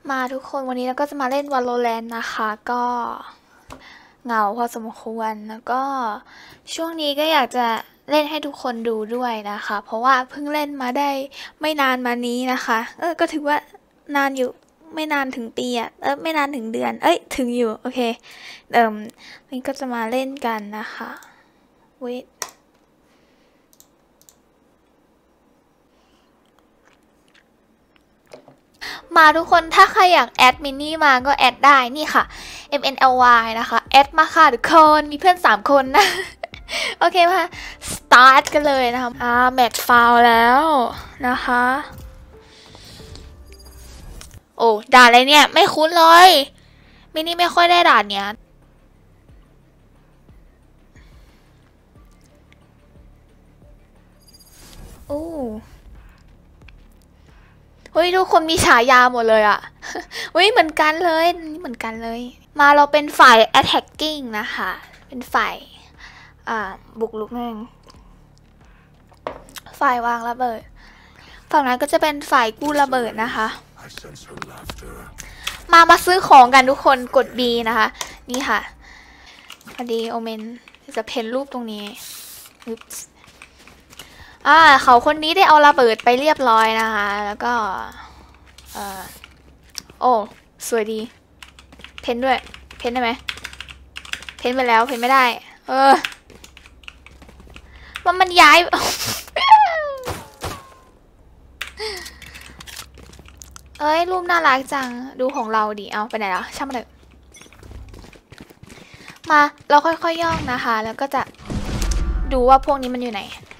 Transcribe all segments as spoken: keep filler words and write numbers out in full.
มาทุกคนวันนี้เราก็จะมาเล่น Valorant นะคะก็เหงาพอสมควรแล้วก็ช่วงนี้ก็อยากจะเล่นให้ทุกคนดูด้วยนะคะเพราะว่าเพิ่งเล่นมาได้ไม่นานมานี้นะคะเออก็ถือว่านานอยู่ไม่นานถึงปีอะเออไม่นานถึงเดือนเอ้ยถึงอยู่โอเคเอิ่มนี่ก็จะมาเล่นกันนะคะเวทมาทุกคนถ้าใครอยากแอดมินนี่มาก็แอดได้นี่ค่ะ M N L Y นะคะแอดมาค่ะทุกคนมีเพื่อนสามคนนะโอเคมาสตาร์ทกันเลยนะคะอ่าแมตช์ฟาวแล้วนะคะโอ้ด่านอะไรเนี่ยไม่คุ้นเลยมินี่ไม่ค่อยได้ด่านเนี้ยโอ้เฮ้ยทุกคนมีฉายาหมดเลยอะเฮ้ยเหมือนกันเลยนี่เหมือนกันเลยมาเราเป็นฝ่าย attacking นะคะเป็นฝ่ายอ่าบุกลุกนั่นฝ่ายวางระเบิดฝั่งนั้นก็จะเป็นฝ่ายกู้ระเบิดนะคะมามาซื้อของกันทุกคนกด B นะคะนี่ค่ะพอดีโอเมนจะเพ้นรูปตรงนี้อ่าเขาคนนี้ได้เอาระเบิดไปเรียบร้อยนะคะแล้วก็เออโอ้สวยดีเพ้นด้วยเพ้นได้ไหมเพ้นไปแล้วเพ้นไม่ได้เออว่ามันย้ายเอ้ยรูปน่ารักจังดูของเราดิเอาไปไหนแล้วช่างมันเถอะมาเราค่อยๆ ย, ย่องนะคะแล้วก็จะดูว่าพวกนี้มันอยู่ไหน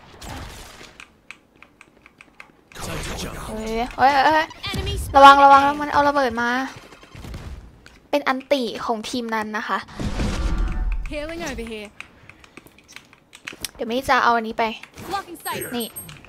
เฮ้ยเฮ้ยเฮ้ยระวังระวังมันเอาระเบิดมาเป็นอันติของทีมนั้นนะคะเดี๋ยวไม่จะเอาอันนี้ไปนี่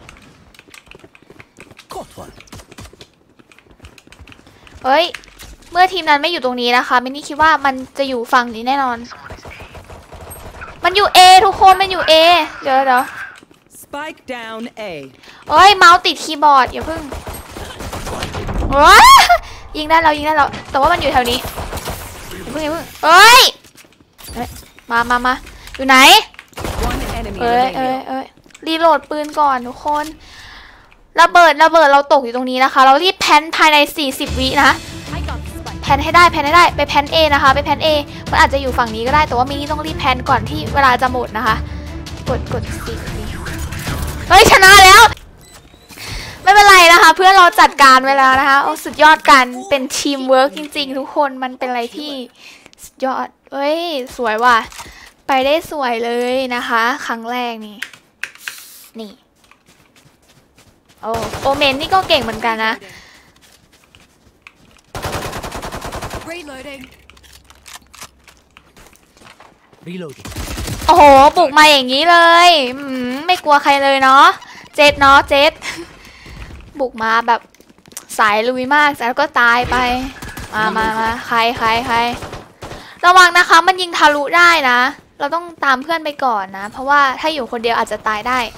เฮ้ยเมื่อทีมนั้นไม่อยู่ตรงนี้นะคะมินนี่คิดว่ามันจะอยู่ฝั่งนี้แน่นอนมันอยู่ A ทุกคนมันอยู่ A เดี๋ยวเดี๋ยว Spike down A เฮ้ยเมาส์ติดคีย์บอร์ดอย่าเพิ่งว้ายิงได้เรายิงได้เราแต่ว่ามันอยู่แถวนี้อย่าเพิ่งอย่าเพิ่งเฮ้ยมามามาอยู่ไหนเอ้ยเอ้ยเอ้ยรีโหลดปืนก่อนทุกคนระเบิดระเบิดเราตกอยู่ตรงนี้นะคะเรารีบแพนภายในสี่สิบวินะแพนให้ได้แพนให้ได้ไปแพน A นะคะไปแพน A มันอาจจะอยู่ฝั่งนี้ก็ได้แต่ว่ามินี่ต้องรีบแพนก่อนที่เวลาจะหมดนะคะกดกดสี่วิเฮ้ยชนะแล้วไม่เป็นไรนะคะเพื่อนเราจัดการไว้แล้วนะคะโอ้สุดยอดกันเป็นทีมเวิร์กจริงๆทุกคนมันเป็นอะไรที่สุดยอดเฮ้ยสวยว่ะไปได้สวยเลยนะคะครั้งแรกนี่นี่โอ้โอเมนนี่ก็เก่งเหมือนกันนะโอ้โหบุกมาอย่างนี้เลยไม่กลัวใครเลยเนาะเจ็ดเนาะเจ็ดบุกมาแบบสายลุยมากแล้วก็ตายไปมามามาใครใครใครระวังนะคะมันยิงทะลุได้นะเราต้องตามเพื่อนไปก่อนนะเพราะว่าถ้าอยู่คนเดียวอาจจะตายได้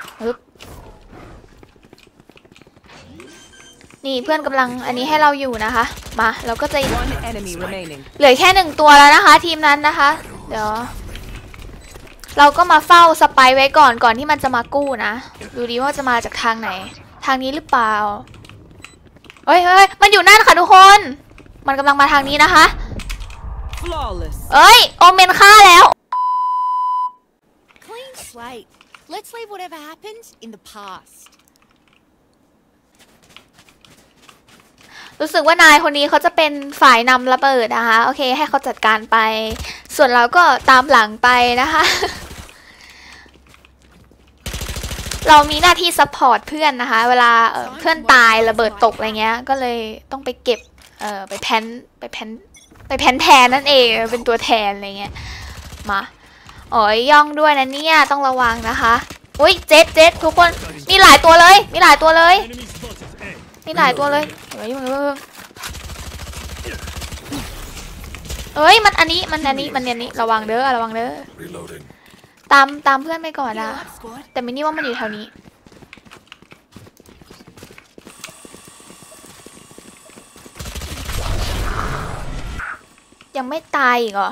นี่เพื่อนกำลังอันนี้ให้เราอยู่นะคะมาเราก็จะเหลือแค่หนึ่งตัวแล้วนะคะทีมนั้นนะคะเดี๋ยวเราก็มาเฝ้าสไปไว้ก่อนก่อนที่มันจะมากู้นะดูดีว่าจะมาจากทางไหนทางนี้หรือเปล่าเฮ้ยเฮ้ยมันอยู่นั่นค่ะทุกคนมันกำลังมาทางนี้นะคะเอ้ยโอเมนฆ่าแล้วรู้สึกว่านายคนนี้เขาจะเป็นฝ่ายนำระเบิดนะคะโอเคให้เขาจัดการไปส่วนเราก็ตามหลังไปนะคะเรามีหน้าที่ซัพพอร์ตเพื่อนนะคะเวลา เ, เพื่อนตายระเบิดตกอะไรเงี้ยก็เลยต้องไปเก็บเออไปแพนไปแพนไปแพนแทนนั่นเองเป็นตัวแทนอะไรเงี้ยมาโอ้ยย่องด้วยนะเนี่ยต้องระวังนะคะอุ้ยเจ็ดเจ็ดทุกคนมีหลายตัวเลยมีหลายตัวเลยมีหลายตัวเลยเฮ้ยมึงเอ้ยมันอันนี้มันอันนี้มันอันนี้ระวังเด้อระวังเด้อตามตามเพื่อนไปก่อนนะแต่มินี่ว่ามันอยู่แถวนี้ยังไม่ตายอีกเหรอ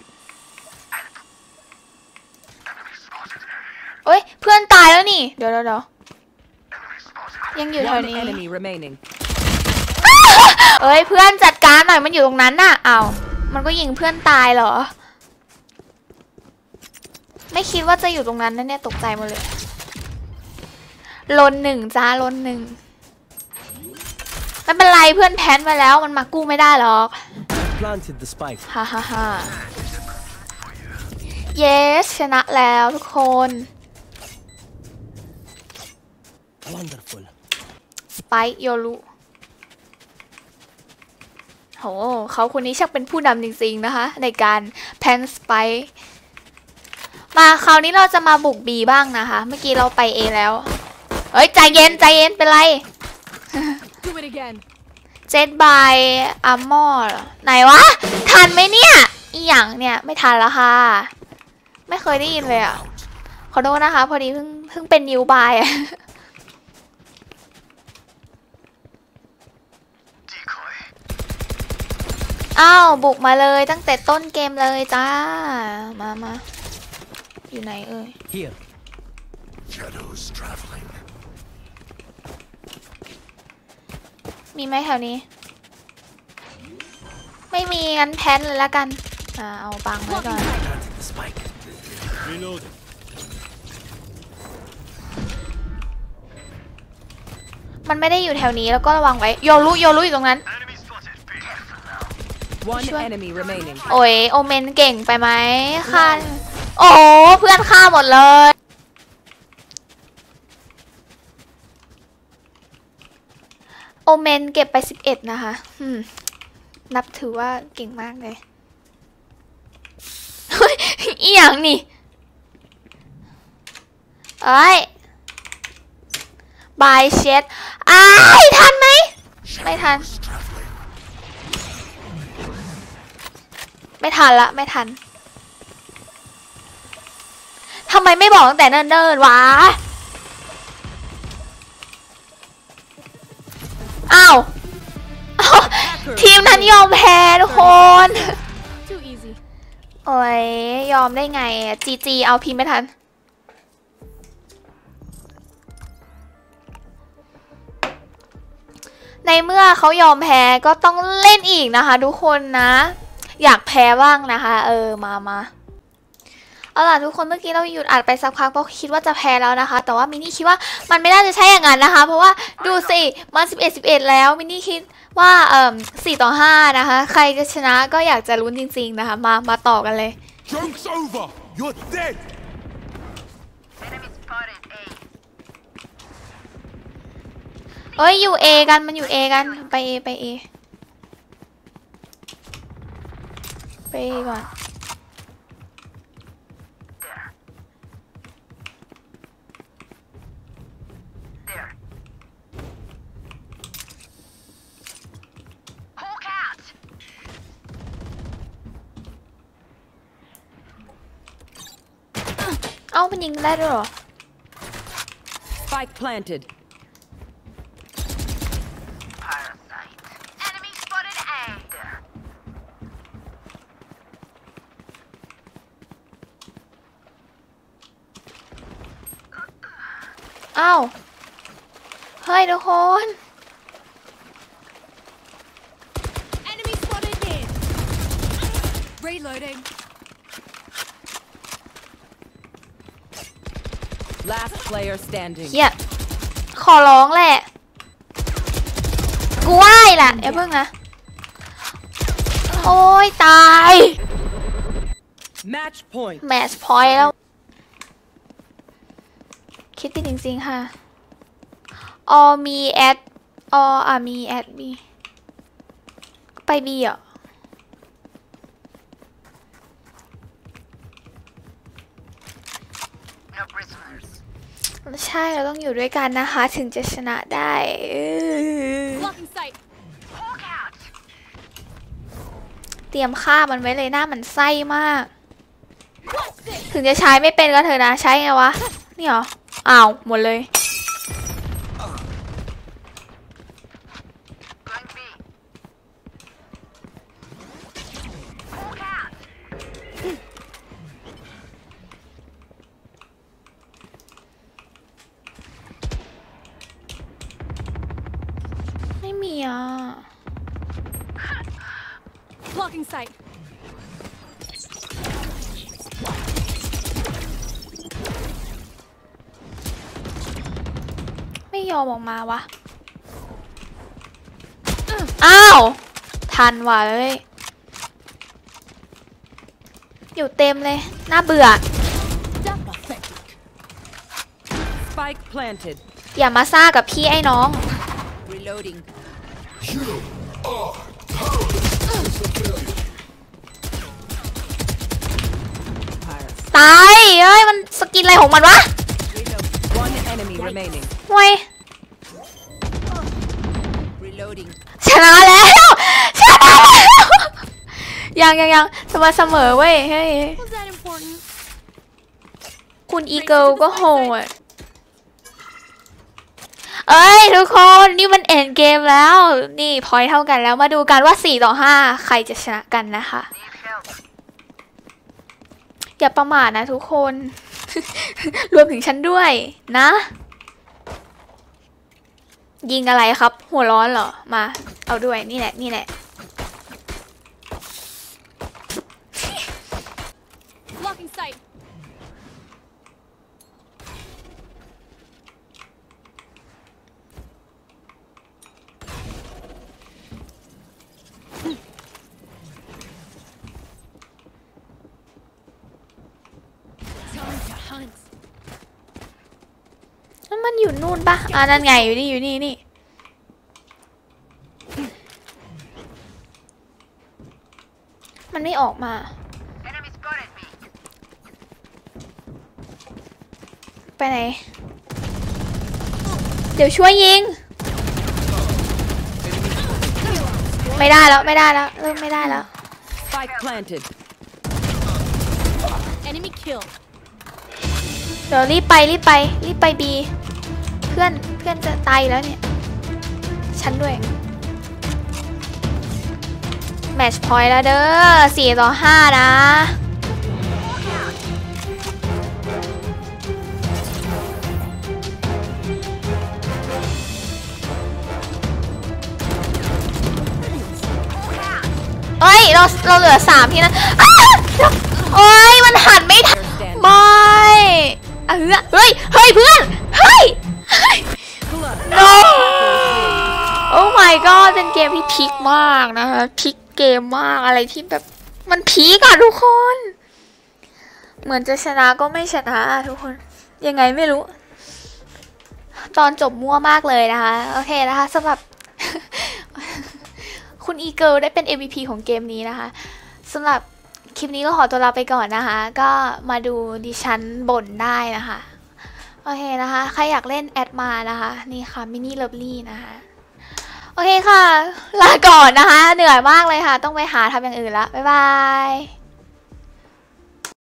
เอ้ยเพื่อนตายแล้วนี่เดี๋ยวเดี๋ยวยังอยู่แถว One นี้ enemy remaining. เอ้ยเพื่อนจัดการหน่อยมันอยู่ตรงนั้นน่ะอ้าวมันก็ยิงเพื่อนตายเหรอไม่คิดว่าจะอยู่ตรงนั้นนะเนี่ยตกใจหมดเลยลนหนึ่งจ้าลนหนึ่งไม่เป็นไรเพื่อนแพ้ไปแล้วมันมากู้ไม่ได้หรอก Planted the spike. ฮ่าฮ่าฮ่า yes ชนะแล้วทุกคน Wonderful. สไปค์โยรุโหเขาคนนี้ชักเป็นผู้นำจริงๆนะคะในการแพนสไปค์มาคราวนี้เราจะมาบุก B บ้างนะคะเมื่อกี้เราไป A แล้วเอ้ยใจเย็นใจเย็นเป็นไร Do it again. เจ็ดบายอาร์มอร์ไหนวะทันไหมเนี่ยอีหยังเนี่ยไม่ทันแล้วค่ะไม่เคยได้ยินเลยอ่ะขอโทษนะคะพอดีเพิ่งเพิ่งเป็นนิวบายอะอ้าวบุกมาเลยตั้งแต่ต้นเกมเลยจ้ามามาอยู่ไหนเอ่ย Here. Shadows traveling. มีไหมแถวนี้ไม่มีงั้นแพนเลยละกันอ่าเอาบังไว้ก่อน Planted the spike. Reloading. มันไม่ได้อยู่แถวนี้แล้วก็ระวังไว้โยรุโยรุอยู่ตรงนั้น Enemy spotted. Be careful now. One Sure. enemy remaining. โอ้ยโอเมนเก่งไปไหมค่ะโอ้เพื่อนฆ่าหมดเลยโอเมนเก็บไปสิบเอ็ดนะคะอืมนับถือว่าเก่งมากเลยเฮ้ยอีหยังนี่เอ้ยบายเช็ดอ้ายทันไหมไม่ทัน ไม่ทันละไม่ทันทำไมไม่บอกตั้งแต่เนิ่นๆวะอ้าวทีมนั้นยอมแพ้ทุกคน Too easy. โอ้ยยอมได้ไงจีจีเอาพิมพ์ไม่ทันในเมื่อเขายอมแพ้ก็ต้องเล่นอีกนะคะทุกคนนะอยากแพ้บ้างนะคะเออมามาเอาล่ะทุกคนเมื่อกี้เราหยุดอัดไปสักพักเพราะคิดว่าจะแพ้แล้วนะคะแต่ว่ามินนี่คิดว่ามันไม่น่าจะใช่อย่างนั้นนะคะเพราะว่าดูสิมาสิบเอ็ด สิบเอ็ดแล้วมินนี่คิดว่าเอ่อสี่ต่อห้านะคะใครจะชนะก็อยากจะลุ้นจริงๆนะคะมามาต่อกันเลย Joke's over. You're dead. Enemy spotted A. เอ้ยอยู่ A กันมันอยู่ A กันไป A ไป A ไป A ก่อน There. Hawk out. เอ้ามันยิงได้ด้วยเหรอ Spike planted. Parasite. Enemy spotted A. There. เอ้าเฮ้ยทุกคน Enemy spotted mid. Reloading. Last player standing. เฮียขอร้องแหละกูไหว้แหละอย่าเพิ่งนะโอ้ยตาย Match point. แมตช์พอยต์แล้วคิดผิดจริงๆค่ะออมีแอดออ่ะมีแอดบีไปบีอ่ะ No prisoners. ใช่เราต้องอยู่ด้วยกันนะคะถึงจะชนะได้เออ Blocking sight. Hawk out. เตรียมฆ่ามันไว้เลยหน้ามันไส้มาก ถึงจะใช้ไม่เป็นก็เถอะนะใช้ไงวะนี่เหรออ้าวหมดเลย Going B. Blocking sight. ไม่ยอมออกมาวะอ้าว ทันว่ะเลยอยู่เต็มเลย น่าเบื่อ Spike planted. อย่ามาซ่ากับพี่ไอ้น้อง Reloading. ตายเอ้ย มันสกินอะไรของมันวะ One enemy remaining. เว้ย Reloading. ชนะแล้วชนะแล้วยังยังยังเสมอเสมอเว้ยเฮ้ย Was that important? คุณอีเกิลก็โหดเอ้ยทุกคนนี่มันเอ็นเกมแล้วนี่พอยต์เท่ากันแล้วมาดูกันว่าสี่ต่อห้าใครจะชนะกันนะคะ อย่าประมาทนะทุกคน รวมถึงฉันด้วยนะ ยิงอะไรครับ หัวร้อนเหรอมาเอาด้วยนี่แหละนี่แหละ Blocking sight. Time to hunt. แล้วมันอยู่นู่นปะอ่านั่นไงอยู่นี่อยู่นี่นี่มันไม่ออกมา Enemy spotted me. ไปไหน เดี๋ยวช่วยยิง ไม่ได้แล้วไม่ได้แล้วเริ่มไม่ได้แล้ว Spike planted. Enemy kill. เดี๋ยวรีบไปรีบไปรีบไปบีเพื่อนเพื่อนจะตายแล้วเนี่ยฉันด้วยแมตช์พอยต์แล้วเด้อสี่ต่อห้านะเอ้ยเราเราเหลือสามทีนะอ้าวโอ้ยมันหันไม่ทันไม่เออเฮ้ยเฮ้ยเพื่อนเฮ้ย no โอ้ my god เป็นเกมที่พีคมากนะคะพีคเกมมากอะไรที่แบบมันพีคอะทุกคน เหมือนจะชนะก็ไม่ชนะทุกคนยังไงไม่รู้ ตอนจบมั่วมากเลยนะคะโอเคนะคะสำหรับ คุณอีเกิลได้เป็น เอ็ม วี พี ของเกมนี้นะคะสำหรับคลิปนี้ก็ขอตัวลาไปก่อนนะคะ ก็มาดูดิฉันบ่นได้นะคะโอเคนะคะใครอยากเล่นแอดมานะคะนี่ค่ะมินิเลิฟลี่นะคะโอเคค่ะลาก่อนนะคะเหนื่อยมากเลยค่ะต้องไปหาทำอย่างอื่นละบ๊ายบาย